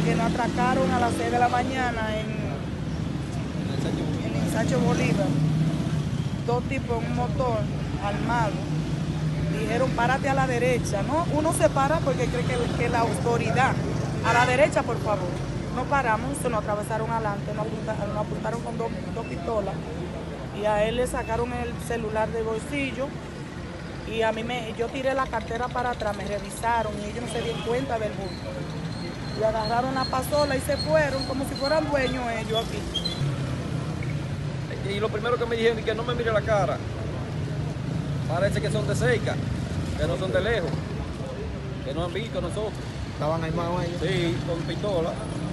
que nos atracaron a las 6 de la mañana en el ensanche Bolívar. Dos tipos en un motor armado. Dijeron, párate a la derecha, ¿no? Uno se para porque cree que la autoridad. A la derecha, por favor. No paramos, se nos atravesaron adelante, nos apuntaron con dos pistolas. Y a él le sacaron el celular del bolsillo. Y a mí yo tiré la cartera para atrás, me revisaron y ellos no se dieron cuenta del bulto. Y agarraron la pasola y se fueron como si fueran dueños ellos aquí. Y lo primero que me dijeron es que no me mire la cara. Parece que son de cerca, que no son de lejos, que no han visto a nosotros. ¿Estaban armados ellos? Sí, con pistola.